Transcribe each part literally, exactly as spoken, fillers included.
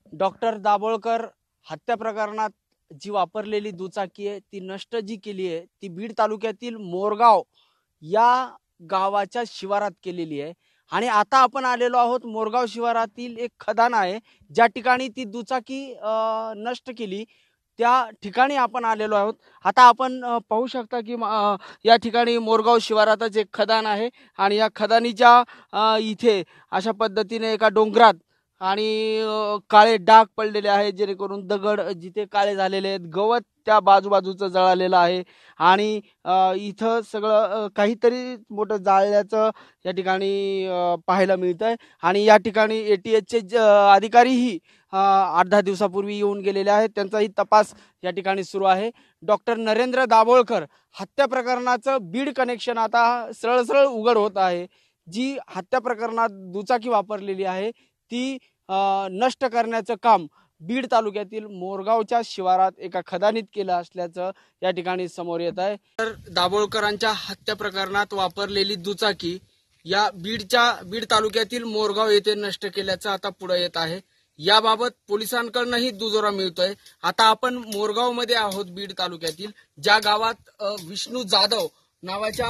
Doctor Dabholkar हत्या प्रकरणात जी वापरलेली दुचाकी आहे ती नष्ट जी केली आहे ती बीड तालुक्यातील मोरगाव या गावाच्या शिवारात केलेली आहे। आणि आता आपण आलेलो आहोत मोरगाव शिवारातील एक खदान आहे ज्या ठिकाणी ती दुचाकी नष्ट केली त्या ठिकाणी आपण आलेलो आहोत। आता आपण पाहू शकता की या ठिकाणी मोरगाव शिवारातच एक खदान आहे आणि या खदानीच्या इथे अशा पद्धतीने एका डोंगरात आणि काळे डाग पडलेले आहेत जेणेकरून दगड जिथे काळे झालेले आहेत गवत त्या बाजूबाजूचं जळालेलं आहे आणि इथं सगळं काहीतरी मोठं जाळल्याचं या ठिकाणी पाहायला मिळतंय। आणि या ठिकाणी एटीएसचे अधिकारीही आठ दहा दिवसापूर्वी येऊन गेलेले आहेत, त्यांचाही तपास या ठिकाणी सुरू आहे। डॉक्टर नरेंद्र दाभोळकर हत्या प्रकरणाचं बीड कनेक्शन आता सरळ सरळ उघड होत आहे। जी हत्या प्रकरणात दुचाकी वापरलेली आहे ती नष्ट करण्याचं काम बीड तालुक्यातील मोरगावच्या शिवारात एका खदानीत केलं असल्याचं या ठिकाणी समोर येत आहे। तर दाभोळकरांच्या हत्या प्रकरणात वापरलेली दुचाकी या बीडच्या बीड तालुक्यातील मोरगाव येथे नष्ट केल्याचं आता पुढे येत आहे। याबाबत पोलिसांकडूनही दुजोरा मिळतोय। आता आपण मोरगाव मध्ये आहोत बीड तालुक्यातील ज्या गावात विष्णू जाधव नावाच्या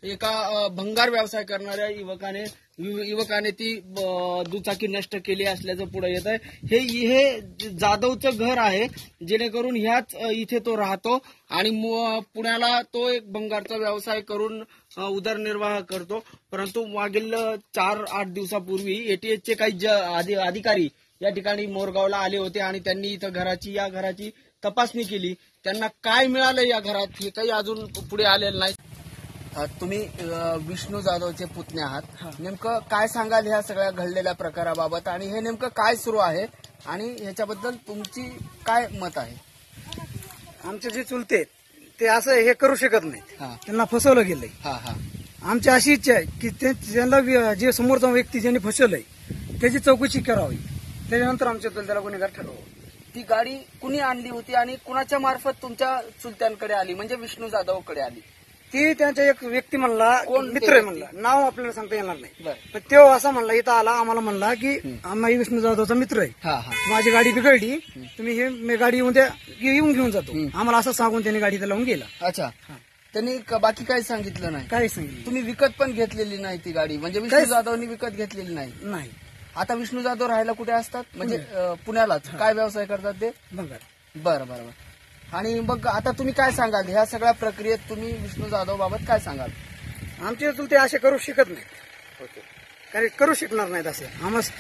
एका भंगार व्यवसाय करणाऱ्या युवकाने युवकाने ती दुचाकी नष्ट केली असल्याचं पुढे येत आहे। हे हे जाधवचं घर आहे जेणेकरून ह्याच इथे तो राहतो आणि पुण्याला तो एक भंगारचा व्यवसाय करून उदरनिर्वाह करतो। परंतु मागील चार आठ दिवसापूर्वी एटीएसचे काही अधिकारी या ठिकाणी मोरगावला आले होते आणि त्यांनी इथं घराची या घराची तपासणी केली। त्यांना काय मिळालं या घरात हे काही अजून पुढे आलेलं नाही। तुम्ही विष्णू जाधवचे पुतणे आहात, नेमकं काय सांगाल ह्या सगळ्या घडलेल्या प्रकाराबाबत आणि हे नेमकं काय सुरू आहे आणि ह्याच्याबद्दल तुमची काय मत आहे? आमचे जे चुलते ते असं हे करू शकत नाही, त्यांना फसवलं गेलंय। हा हा आमची अशी इच्छा आहे की त्यांना जे समोरचा व्यक्ती ज्यांनी फसवलंय त्याची चौकशी करावी, त्याच्यानंतर आमच्या त्याला गुन्हेगार ठरवावं। ती गाडी कुणी आणली होती आणि कुणाच्या मार्फत तुमच्या चुलत्यांकडे आली म्हणजे विष्णू जाधवकडे आली? ती त्यांचा एक व्यक्ती म्हणला, कोण मित्र आहे म्हणला, नाव आपल्याला सांगता येणार नाही, पण तो असा म्हणला, इथं आला आम्हाला म्हणला की आम्ही विष्णू जाधवचा मित्र आहे, माझी गाडी बिघडली, तुम्ही हे मी गाडी येऊन द्या येऊन घेऊन जातो, आम्हाला असं सांगून त्यांनी गाडी लावून गेला। अच्छा, त्यांनी बाकी काही सांगितलं नाही? काही सांगितलं। तुम्ही विकत पण घेतलेली नाही ती गाडी म्हणजे विष्णू जाधवनी विकत घेतलेली नाही? नाही। आता विष्णू जाधव राहायला कुठे असतात? म्हणजे पुण्यालाच? काय व्यवसाय करतात ते? भंगार। बरं बरं बरं। आणि मग आता तुम्ही काय सांगाल ह्या सगळ्या प्रक्रियेत तुम्ही विष्णू जाधव बाबत काय सांगाल? आमचे चुलते असे करू शकत नाही, कारण करू शकणार नाहीत असे आम्हाला